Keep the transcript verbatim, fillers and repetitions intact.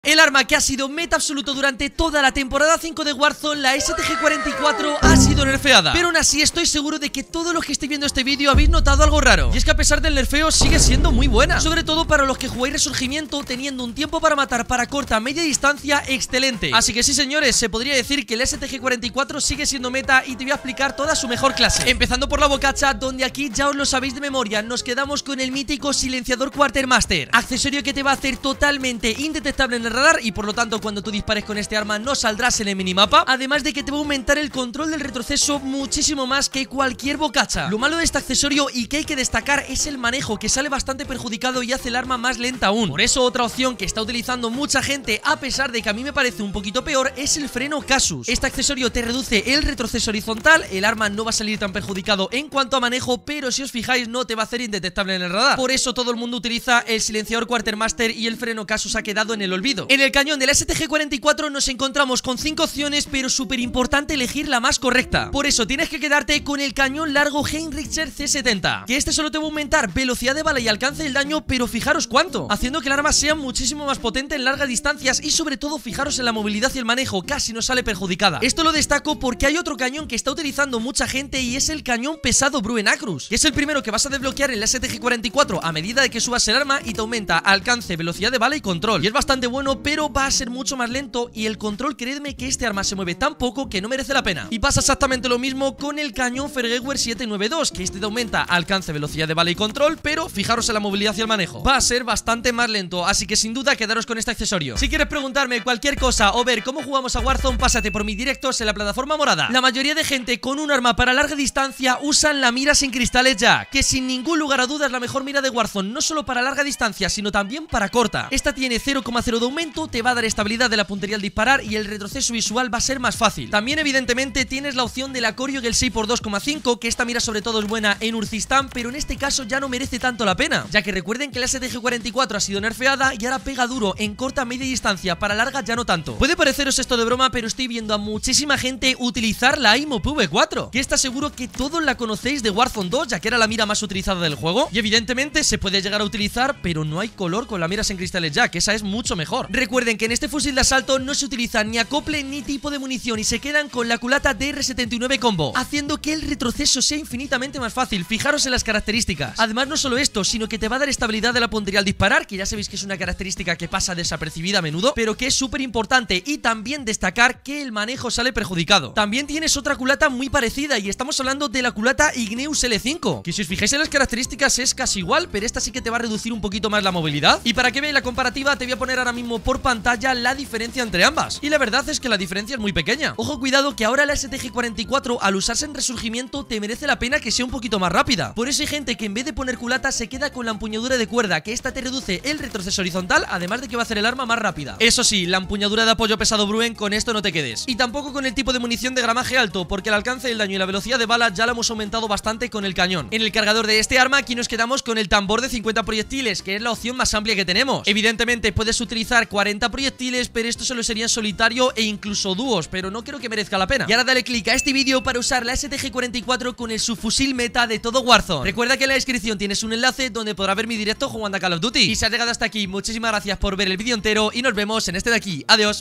El arma que ha sido meta absoluto durante toda la temporada cinco de Warzone, la S T G cuarenta y cuatro, ha sido nerfeada. Pero aún así estoy seguro de que todos los que estéis viendo este vídeo habéis notado algo raro. Y es que a pesar del nerfeo sigue siendo muy buena, sobre todo para los que jugáis Resurgimiento, teniendo un tiempo para matar para corta media distancia excelente. Así que sí, señores, se podría decir que el S T G cuarenta y cuatro sigue siendo meta y te voy a explicar toda su mejor clase. Empezando por la bocacha, donde aquí ya os lo sabéis de memoria, nos quedamos con el mítico silenciador Quartermaster, accesorio que te va a hacer totalmente indetectable en el radar y por lo tanto cuando tú dispares con este arma no saldrás en el minimapa, además de que te va a aumentar el control del retroceso muchísimo más que cualquier bocacha. Lo malo de este accesorio y que hay que destacar es el manejo, que sale bastante perjudicado y hace el arma más lenta aún. Por eso otra opción que está utilizando mucha gente, a pesar de que a mí me parece un poquito peor, es el freno Casus. Este accesorio te reduce el retroceso horizontal, el arma no va a salir tan perjudicado en cuanto a manejo, pero si os fijáis no te va a hacer indetectable en el radar. Por eso todo el mundo utiliza el silenciador Quartermaster y el freno Casus ha quedado en el olvido. En el cañón del S T G cuarenta y cuatro nos encontramos con cinco opciones, pero súper importante elegir la más correcta. Por eso tienes que quedarte con el cañón largo Heinrichscher C setenta, que este solo te va a aumentar velocidad de bala y alcance del daño, pero fijaros cuánto, haciendo que el arma sea muchísimo más potente en largas distancias y sobre todo fijaros en la movilidad y el manejo, casi no sale perjudicada. Esto lo destaco porque hay otro cañón que está utilizando mucha gente y es el cañón pesado Bruenacrus, que es el primero que vas a desbloquear en la S T G cuarenta y cuatro a medida de que subas el arma y te aumenta alcance, velocidad de bala y control. Y es bastante bueno, pero va a ser mucho más lento y el control, creedme que este arma se mueve tan poco que no merece la pena. Y pasa exactamente lo mismo con el cañón Vergewer setecientos noventa y dos, que este te aumenta alcance, velocidad de bala y control, pero fijaros en la movilidad y el manejo, va a ser bastante más lento, así que sin duda quedaros con este accesorio. Si quieres preguntarme cualquier cosa o ver cómo jugamos a Warzone, pásate por mis directos en la plataforma morada. La mayoría de gente con un arma para larga distancia usan la mira sin cristales Jack, que sin ningún lugar a dudas es la mejor mira de Warzone, no solo para larga distancia, sino también para corta. Esta tiene cero coma cero de aumento, te va a dar estabilidad de la puntería al disparar y el retroceso visual va a ser más fácil. También evidentemente tienes la opción de la Koryogel seis por dos coma cinco, que esta mira sobre todo es buena en Urcistan, pero en este caso ya no merece tanto la pena, ya que recuerden que la S T G cuarenta y cuatro ha sido nerfeada y ahora pega duro en corta media distancia, para larga ya no tanto. Puede pareceros esto de broma, pero estoy viendo a muchísima gente utilizar la I M O P V cuatro, que está seguro que todos la conocéis de Warzone dos, ya que era la mira más utilizada del juego y evidentemente se puede llegar a utilizar, pero no hay color con la mira sin cristales Jack, esa es mucho mejor. Recuerden que en este fusil de asalto no se utiliza ni acople ni tipo de munición y se quedan con la culata D R setenta y nueve Combo, haciendo que el retroceso sea infinitamente más fácil. Fijaros en las características. Además no solo esto, sino que te va a dar estabilidad de la puntería al disparar, que ya sabéis que es una característica que pasa desapercibida a menudo, pero que es súper importante, y también destacar que el manejo sale perjudicado. También tienes otra culata muy parecida y estamos hablando de la culata Igneous L cinco, que si os fijáis en las características es casi igual, pero esta sí que te va a reducir un poquito más la movilidad. Y para que veáis la comparativa te voy a poner ahora mismo por pantalla la diferencia entre ambas, y la verdad es que la diferencia es muy pequeña. Ojo, cuidado, que ahora la S T G cuarenta y cuatro al usarse en Resurgimiento te merece la pena que sea un poquito más rápida. Por eso hay gente que en vez de poner culata se queda con la empuñadura de cuerda, que esta te reduce el retroceso horizontal, además de que va a hacer el arma más rápida. Eso sí, la empuñadura de apoyo pesado Bruen, con esto no te quedes. Y tampoco con el tipo de munición de gramaje alto, porque el alcance, el daño y la velocidad de bala ya la hemos aumentado bastante con el cañón. En el cargador de este arma aquí nos quedamos con el tambor de cincuenta proyectiles, que es la opción más amplia que tenemos. Evidentemente puedes utilizar cuarenta proyectiles, pero esto solo sería en solitario e incluso dúos, pero no creo que merezca la pena. Y ahora dale click a este vídeo para usar la S T G cuarenta y cuatro con el subfusil meta de todo Warzone. Recuerda que en la descripción tienes un enlace donde podrás ver mi directo jugando a Call of Duty. Y si has llegado hasta aquí, muchísimas gracias por ver el vídeo entero y nos vemos en este de aquí. Adiós.